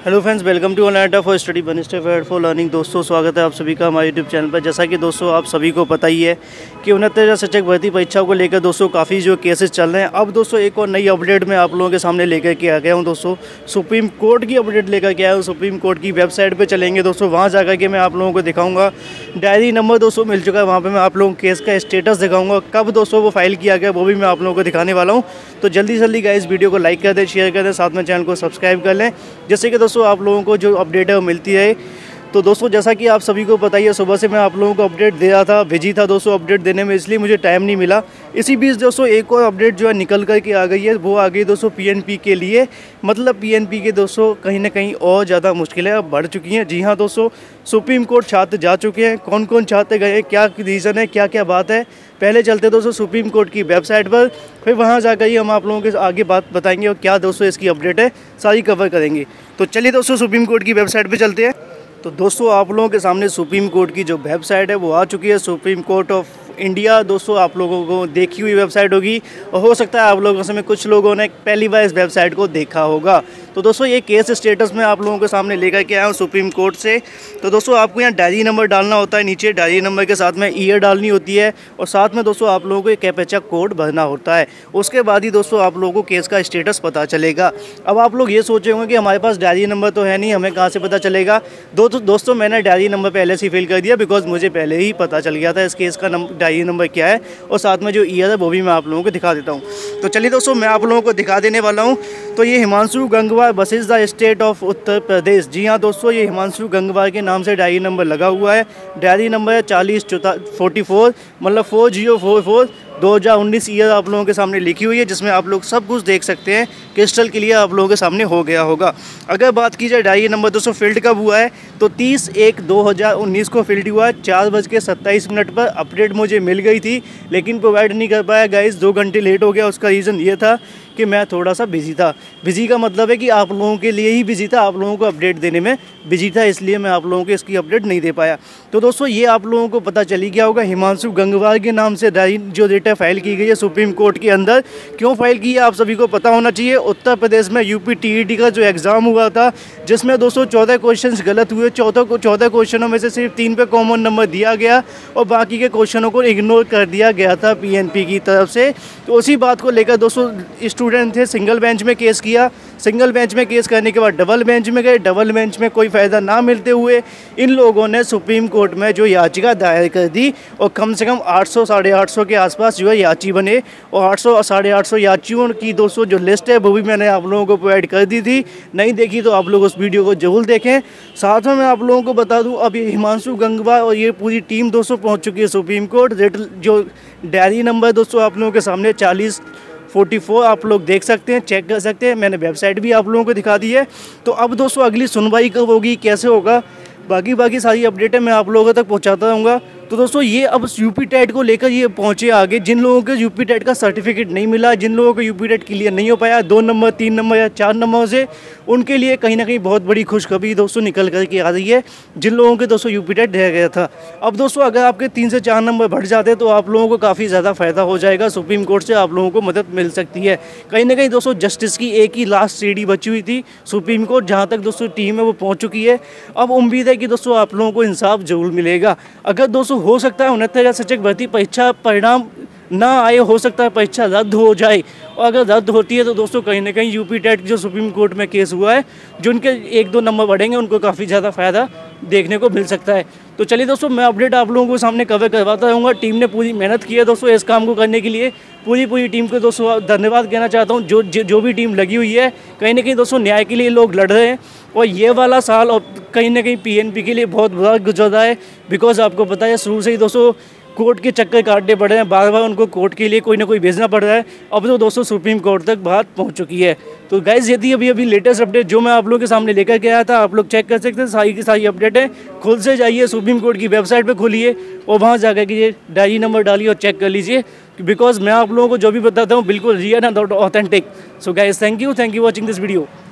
Hello friends, welcome to online Adda for study one step ahead for learning. दोस्तों, स्वागत है आप सभी का हमारे यूट्यूब चैनल पर। जैसा कि दोस्तों आप सभी को पता ही है कि 69 शिक्षक भर्ती परीक्षाओं को लेकर दोस्तों काफ़ी जो केसेस चल रहे हैं। अब दोस्तों एक और नई अपडेट मैं आप लोगों के सामने लेकर के आ गया हूं। दोस्तों सुप्रीम कोर्ट की अपडेट लेकर के आया हूँ। सुप्रीम कोर्ट की वेबसाइट पर चलेंगे दोस्तों, वहाँ जा कर के मैं आप लोगों को दिखाऊँगा। डायरी नंबर दोस्तों मिल चुका है, वहाँ पर मैं आप लोगों को केस का स्टेटस दिखाऊँगा। कब दोस्तों वो फाइल किया गया वो भी मैं आप लोगों को दिखाने वाला हूँ। तो जल्दी जल्दी गाइस वीडियो को लाइक कर दें, शेयर कर दें, साथ में चैनल को सब्सक्राइब कर लें, जिससे कि दोस्तों आप लोगों को जो अपडेट है वो मिलती है। तो दोस्तों जैसा कि आप सभी को पता ही है, सुबह से मैं आप लोगों को अपडेट दे रहा था, बिजी था दोस्तों अपडेट देने में, इसलिए मुझे टाइम नहीं मिला। इसी बीच दोस्तों एक और अपडेट जो है निकल कर के आ गई है, वो आ गई दोस्तों पीएनपी के लिए। मतलब पीएनपी के दोस्तों कहीं ना कहीं और ज़्यादा मुश्किलें अब बढ़ चुकी हैं। जी हाँ दोस्तों, सुप्रीम कोर्ट छात्र जा चुके हैं। कौन कौन छात्र गए, क्या रीज़न है, क्या क्या बात है, पहले चलते दोस्तों सुप्रीम कोर्ट की वेबसाइट पर, फिर वहाँ जाकर ही हम आप लोगों के आगे बात बताएंगे और क्या दोस्तों इसकी अपडेट है सारी कवर करेंगे। तो चलिए दोस्तों सुप्रीम कोर्ट की वेबसाइट पर चलते हैं। तो दोस्तों आप लोगों के सामने सुप्रीम कोर्ट की जो वेबसाइट है वो आ चुकी है, सुप्रीम कोर्ट ऑफ इंडिया। दोस्तों आप लोगों को देखी हुई वेबसाइट होगी और हो सकता है आप लोगों में कुछ लोगों ने पहली बार इस वेबसाइट को देखा होगा। तो दोस्तों ये केस स्टेटस में आप लोगों के सामने लेकर के आया हूँ सुप्रीम कोर्ट से। तो दोस्तों आपको यहाँ डायरी नंबर डालना होता है, नीचे डायरी नंबर के साथ में ईयर डालनी होती है और साथ में दोस्तों आप लोगों को एक कैप्चा कोड भरना होता है। उसके बाद ही दोस्तों आप लोगों को केस का स्टेटस पता चलेगा। अब आप लोग ये सोचे होंगे कि हमारे पास डायरी नंबर तो है नहीं, हमें कहाँ से पता चलेगा। दोस्तों मैंने डायरी नंबर पहले से फिल कर दिया, बिकॉज मुझे पहले ही पता चल गया था इस केस का डायरी नंबर क्या है, और साथ में जो ईयर है वो भी मैं आप लोगों को दिखा देता हूँ। तो चलिए दोस्तों मैं आप लोगों को दिखा देने वाला हूँ। तो ये Himanshu Gangwar versus the state of Uttar Pradesh. जी हाँ दोस्तों, ये हिमांशु गंगवार के नाम से डायरी नंबर लगा हुआ है। डायरी नंबर है 4044, मतलब 4044 2019 ईयर आप लोगों के सामने लिखी हुई है, जिसमें आप लोग सब कुछ देख सकते हैं। क्रिस्टल क्लियर आप लोगों के सामने हो गया होगा। अगर बात की जाए डायरी नंबर दोस्तों फील्ड कब हुआ है, तो 30/1/2019 को फील्ड हुआ है। 4:27 पर अपडेट मुझे मिल गई थी, लेकिन प्रोवाइड नहीं कर पाया गाइस, 2 घंटे लेट हो गया। उसका रीज़न ये था कि मैं थोड़ा सा बिजी था। बिजी का मतलब है कि आप लोगों के लिए ही बिजी था, आप लोगों को अपडेट देने में बिजी था, इसलिए मैं आप लोगों को इसकी अपडेट नहीं दे पाया। तो दोस्तों ये आप लोगों को पता चली गया होगा, हिमांशु गंगवार के नाम से डायरी जो डेटा फाइल की गई है सुप्रीम कोर्ट के अंदर। क्यों फाइल की है आप सभी को पता होना चाहिए। उत्तर प्रदेश में यूपी टीईटी का जो एग्ज़ाम हुआ था, जिसमें दोस्तों 14 क्वेश्चन गलत हुए। 14 क्वेश्चनों में से सिर्फ 3 पे कॉमन नंबर दिया गया और बाकी के क्वेश्चनों को इग्नोर कर दिया गया था पीएनपी की तरफ से। तो उसी बात को लेकर दोस्तों स्टूडेंट थे, सिंगल बेंच में केस किया। सिंगल बेंच में केस करने के बाद डबल बेंच में गए। डबल बेंच में कोई फ़ायदा ना मिलते हुए इन लोगों ने सुप्रीम कोर्ट में जो याचिका दायर कर दी, और कम से कम 800 साढ़े 800 के आसपास जो है याची बने। और 800 साढ़े 800 याचियों की दोस्तों जो लिस्ट है वो भी मैंने आप लोगों को प्रोवाइड कर दी थी। नहीं देखी तो आप लोग उस वीडियो को जरूर देखें। साथ में मैं आप लोगों को बता दूं, अब ये हिमांशु गंगवार और ये पूरी टीम दोस्तों पहुँच चुकी है सुप्रीम कोर्ट। जो डायरी नंबर दोस्तों आप लोगों के सामने 4044 आप लोग देख सकते हैं, चेक कर सकते हैं। मैंने वेबसाइट भी आप लोगों को दिखा दी है। तो अब दोस्तों अगली सुनवाई कब होगी, कैसे होगा, बाकी सारी अपडेटें मैं आप लोगों तक पहुंचाता रहूँगा। तो दोस्तों ये अब यूपी टेट को लेकर ये पहुंचे आगे। जिन लोगों को यूपी टेट का सर्टिफिकेट नहीं मिला, जिन लोगों को यूपी टेट क्लियर नहीं हो पाया 2 नंबर 3 नंबर या 4 नंबर से, उनके लिए कहीं ना कहीं बहुत बड़ी खुशखबरी दोस्तों निकल कर के आ रही है। जिन लोगों के दोस्तों यूपी टेट रह गया था, अब दोस्तों अगर आपके 3 से 4 नंबर बढ़ जाते तो आप लोगों को काफ़ी ज़्यादा फ़ायदा हो जाएगा। सुप्रीम कोर्ट से आप लोगों को मदद मिल सकती है। कहीं ना कहीं दोस्तों जस्टिस की एक ही लास्ट सीढ़ी बची हुई थी सुप्रीम कोर्ट, जहाँ तक दोस्तों टीम है वो पहुँच चुकी है। अब उम्मीद है कि दोस्तों आप लोगों को इंसाफ जरूर मिलेगा। अगर दोस्तों हो सकता है 69 शिक्षक भर्ती परीक्षा परिणाम ना आए, हो सकता है परीक्षा रद्द हो जाए, और अगर रद्द होती है तो दोस्तों कहीं ना कहीं यूपी टेट जो सुप्रीम कोर्ट में केस हुआ है, जो उनके 1-2 नंबर बढ़ेंगे उनको काफ़ी ज़्यादा फ़ायदा देखने को मिल सकता है। तो चलिए दोस्तों मैं अपडेट आप लोगों को सामने कवर करवाता रहूँगा। टीम ने पूरी मेहनत की है दोस्तों इस काम को करने के लिए। पूरी टीम को दोस्तों धन्यवाद कहना चाहता हूँ। जो भी टीम लगी हुई है, कहीं ना कहीं दोस्तों न्याय के लिए लोग लड़ रहे हैं, और ये वाला साल और कहीं ना कहीं पीएनपी के लिए बहुत बुरा गुजर रहा है। बिकॉज आपको पता है शुरू से ही दोस्तों कोर्ट के चक्कर काटने पड़ रहे हैं, बार बार उनको कोर्ट के लिए कोई ना कोई भेजना पड़ रहा है। अब तो दोस्तों सुप्रीम कोर्ट तक बात पहुंच चुकी है। तो गाइज ये थी अभी लेटेस्ट अपडेट जो मैं आप लोगों के सामने लेकर के आया था। आप लोग चेक कर सकते हैं, सारी की सारी अपडेट है। खुद से जाइए सुप्रीम कोर्ट की वेबसाइट पर खोलिए और वहाँ जाकर के ये डायरी नंबर डालिए और चेक कर लीजिए, बिकॉज मैं आप लोगों को जो भी बताता हूँ बिल्कुल real and authentic. So guys thank you watching this video.